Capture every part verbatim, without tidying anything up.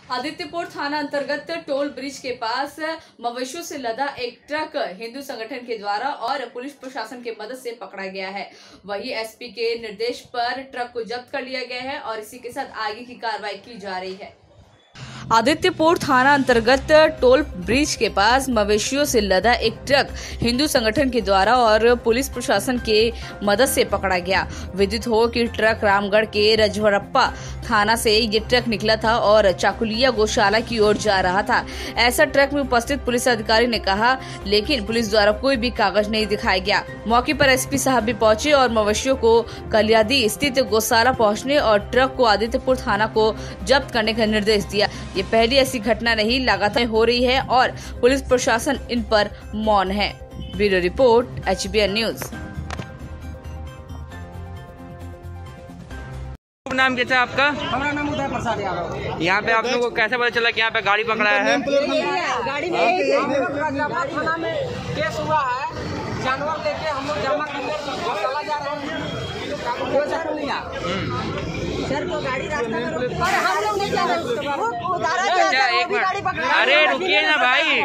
आदित्यपुर थाना अंतर्गत toll bridge के पास मवेशियों से लदा एक ट्रक हिंदू संगठन के द्वारा और पुलिस प्रशासन की मदद से पकड़ा गया है। वहीं एसपी के निर्देश पर ट्रक को जब्त कर लिया गया है और इसी के साथ आगे की कार्रवाई की जा रही है। आदित्यपुर थाना अंतर्गत टोल ब्रिज के पास मवेशियों से लदा एक ट्रक हिंदू संगठन के द्वारा और पुलिस प्रशासन के मदद से पकड़ा गया। विदित हो कि ट्रक रामगढ़ के रजवरप्पा थाना से ये ट्रक निकला था और चाकुलिया गौशाला की ओर जा रहा था। ऐसा ट्रक में उपस्थित पुलिस अधिकारी ने कहा, लेकिन पुलिस द्वारा कोई भी कागज नहीं दिखाया गया। मौके पर एसपी साहब भी पहुंचे और मवेशियों को कलियादी स्थित गौशाला पहुंचने और ट्रक को आदित्यपुर थाना को जब्त करने का निर्देश दिया। ये पहली ऐसी घटना नहीं, लगातार हो रही है और पुलिस प्रशासन इन पर मौन है। Bureau report H B N news. नाम क्या है आपका? हमारा नाम उदय प्रसाद यादव। यहाँ पे आप लोगों को कैसे पता चला कि यहाँ पे गाड़ी पकड़ा है? गाड़ी में थाना में केस हुआ है, जानवर लेके हम लोग जमा करने गौशाला जा रहे हैं। सर को गाड़ी रास्ता में रोक और हम लोग नहीं जा रहे उसके बाद उधारा जा रहे हैं, गाड़ी पकड़ा। अरे रुकिए ना भाई,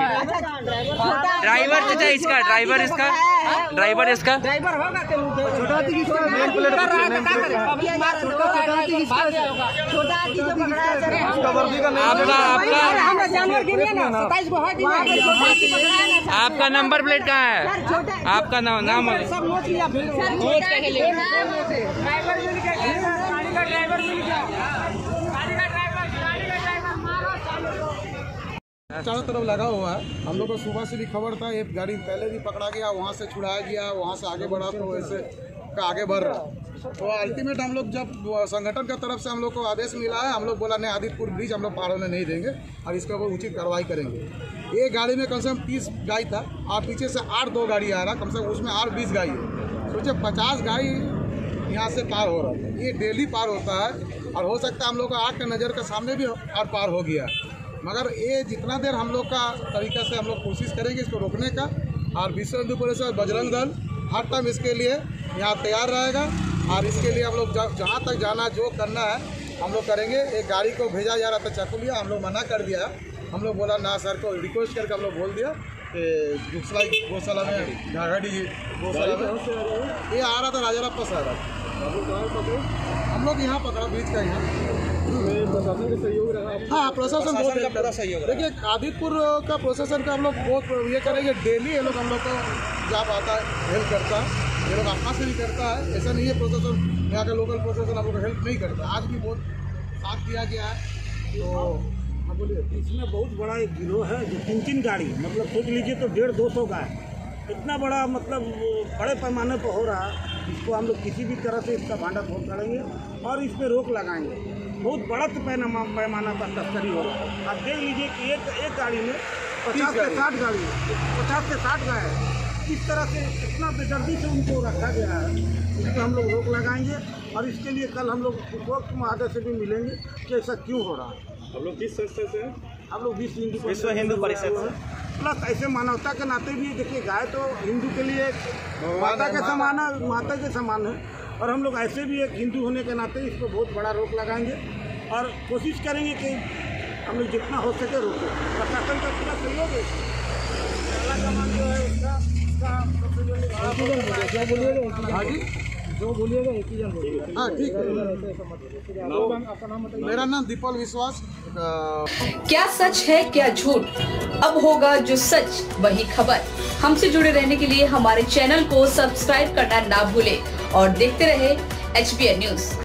ड्राइवर चाचा इसका ड्राइवर इसका ड्राइवर इसका ड्राइवर होगा छोटा हाथी की नेम प्लेट अभी हमारा छोटा हाथी की छोटा हाथी जो पकड़ा है सर उसका वर्दी का नेम आपका आपका हम जानवर गिने ना सत्ताईस को हट गया छोटा हाथी पकड़ा है ना। आपका नंबर प्लेट कहाँ है? आपका नाम नाम सब नोट लिया फिर नोट के लिए ड्राइवर मिल गया, गाड़ी का ड्राइवर मिल गया, गाड़ी का ड्राइवर गाड़ी का ड्राइवर मारो चालू। चारों तरफ लगा हुआ है। हम लोग को सुबह से भी खबर था, एक गाड़ी पहले भी पकड़ा गया, वहाँ से छुड़ाया गया, वहाँ से आगे बढ़ा तो वैसे का आगे बढ़ रहा। तो अल्टीमेट हम लोग जब संगठन की तरफ से हम लोग को आदेश मिला है, हम लोग बोला नहीं आदित्यपुर ब्रिज हम लोग पार होने नहीं देंगे और इसके ऊपर उचित कार्रवाई करेंगे। एक गाड़ी में कम से कम तीस गाय था और पीछे से आठ दो गाड़ी आ रहा, कम से कम उसमें आठ बीस गाय है। सोचे पचास गाय यहाँ से पार हो रहा था। ये डेली पार होता है और हो सकता है हम लोग का आँख के नज़र के सामने भी और पार हो गया, मगर ये जितना देर हम लोग का तरीका से हम लोग कोशिश करेंगे इसको रोकने का। और विश्व हिंदू परिषद बजरंग दल हर टाइम इसके लिए यहाँ तैयार रहेगा और इसके लिए हम लोग जहाँ तक जाना जो करना है हम लोग करेंगे। एक गाड़ी को भेजा जा रहा था चाकुलिया, हम लोग मना कर दिया। हम लोग बोला ना सर को रिक्वेस्ट करके हम लोग बोल दिया कि दूसरा गौशाला में घाघड़ी गौशाला में ये आ रहा था राजारप्पा से आ रहा था। हम लोग यहाँ पकड़ा ब्रिज का यहाँ प्रशासन का सहयोग रहा। हाँ प्रशासन बहुत पूरा सहयोग। देखिए आदित्यपुर का प्रशासन का हम लोग बहुत ये करेंगे, डेली ये लोग हम लोग को जॉब आता है हेल्प करता है, ये लोग अपना से भी करता है। ऐसा नहीं है प्रशासन यहाँ का लोकल प्रशासन हम लोग हेल्प नहीं करता, आज भी बहुत साथ दिया गया है। तो बोलिए इसमें बहुत बड़ा एक गिरोह है जो तीन तीन गाड़ी मतलब सोच लीजिए तो डेढ़ दो सौ का है। इतना बड़ा मतलब बड़े पैमाने पर हो रहा है, इसको हम लोग किसी भी तरह से इसका भांडा फोड़ करेंगे और इस पर रोक लगाएंगे। बहुत बड़ा पैमाना पैमाना पर तस्करी हो रहा है। आप देख लीजिए कि एक एक गाड़ी में पचास से साठ गाड़ी पचास से साठ गाय है। इस तरह से इतना बेदर्दी से उनको रखा गया है, इस पर हम लोग रोक लगाएंगे और इसके लिए कल हम लोग उपरोक्त महोदय से भी मिलेंगे कि ऐसा क्यों हो रहा है। हम लोग किस संस्था से हैं? हम लोग विश्व विश्व हिंदू परिषद से प्लस ऐसे मानवता के नाते भी देखिए गाय तो हिंदू के लिए माता के समान है, माता के समान है और हम लोग ऐसे भी एक हिंदू होने के नाते इसको बहुत बड़ा रोक लगाएंगे और कोशिश करेंगे कि हम लोग जितना हो सके रोकें। प्रशासन का पूरा सहयोग है, सामान जो है उसका हाँ जी जो बोलिएगा एक ही जन बोलिएगा। हाँ ठीक है। मेरा नाम दीपल विश्वास। क्या सच है क्या झूठ, अब होगा जो सच वही खबर। हमसे जुड़े रहने के लिए हमारे चैनल को सब्सक्राइब करना ना भूले और देखते रहे एच बी एन न्यूज।